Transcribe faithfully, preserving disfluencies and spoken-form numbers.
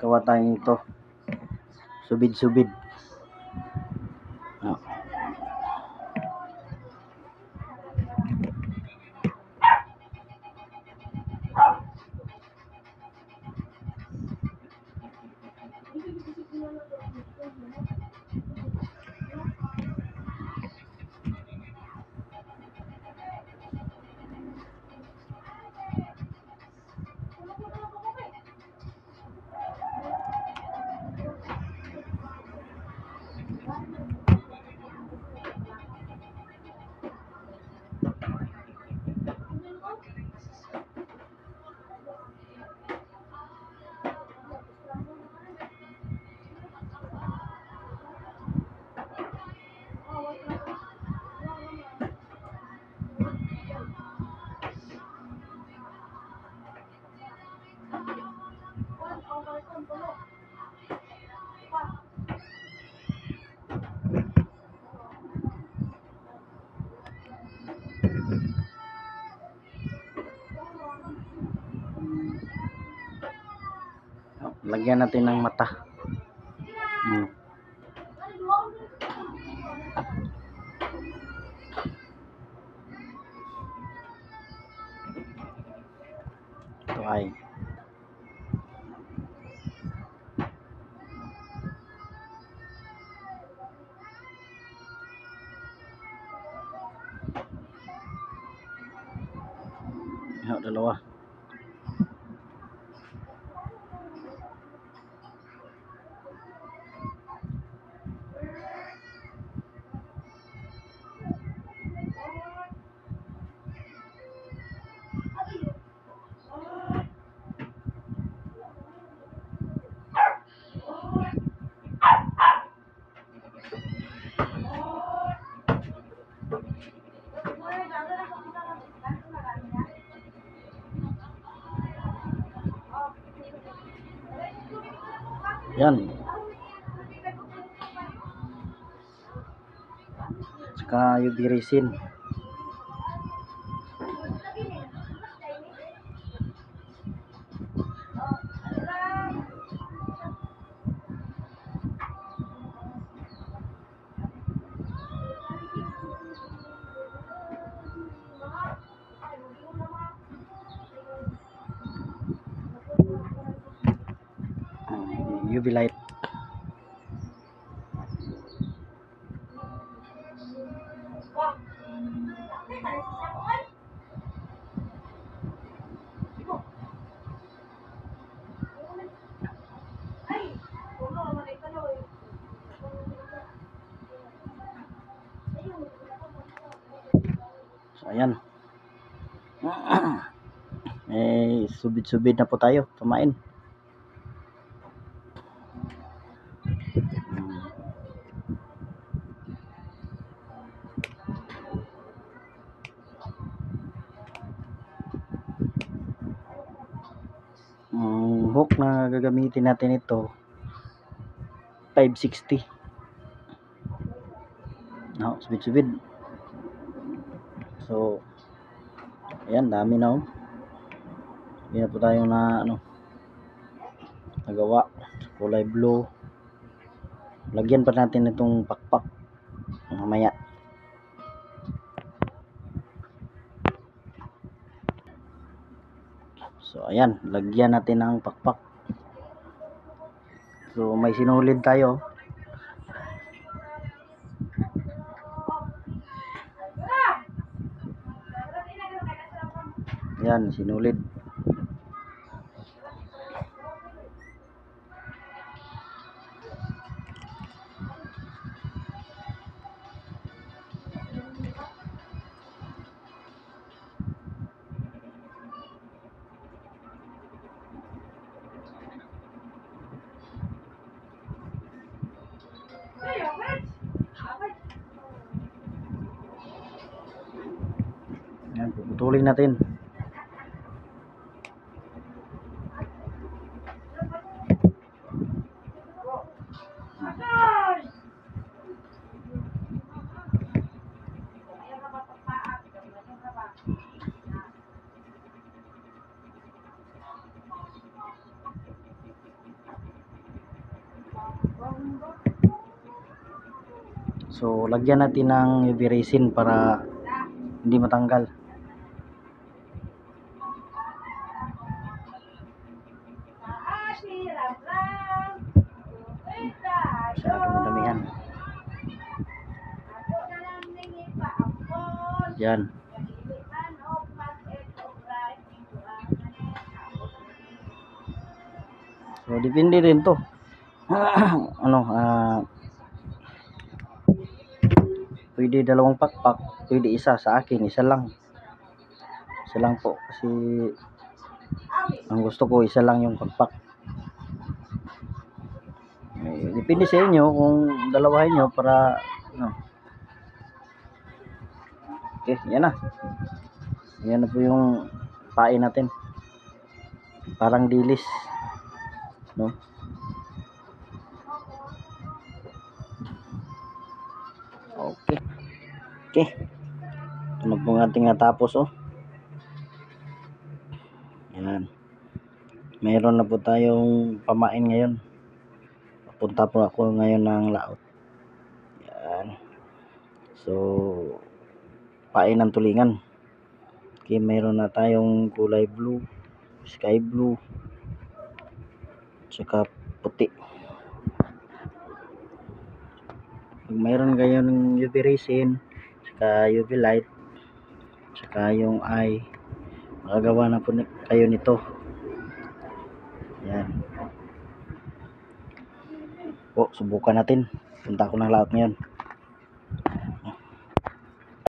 gawa tayong ito, subid-subid. Oh. Lagyan natin ng mata. Hmm. Ito ay Ayo, dalawa. Yan. Saka U V resin. U V light. So ayan. Eh subid-subid na po tayo kumain. Ang hook na gagamitin natin ito five sixty. No, subid-subid. So ayan, dami na oh. Hindi na po tayo na ano nagawa. Kulay blue. Lagyan pa natin itong pakpak mamaya. So ayan, lagyan natin ng pakpak. So may sinulid tayo. Yan, sinulid. Yan, puputulin natin. So lagyan natin ng U V resin para hindi matanggal. Masyadong madamihan. Yan. So depende rin to. ano ah pwede dalawang pakpak, pwede isa. Sa akin isa lang. Isa lang po kasi ang gusto ko isa lang yung pakpak. Eh, depende sa inyo kung dalawahin nyo para ano. Okay, yan na. Yan na po yung pain natin. Parang dilis, no? Okay. Okay. Ito na po ang ating natapos, oh. Yan. Mayroon na po tayong pamain ngayon. Punta po ako ngayon ng laot. Yan. So, pain ng tulingan. Okay, mayroon na tayong kulay blue, sky blue, tsaka puti. Pag mayroon kayo ng U V resin, tsaka U V light, tsaka yung eye, makagawa na po kayo nito. Yan. Po, subukan natin. Punta ako ng laot ngayon.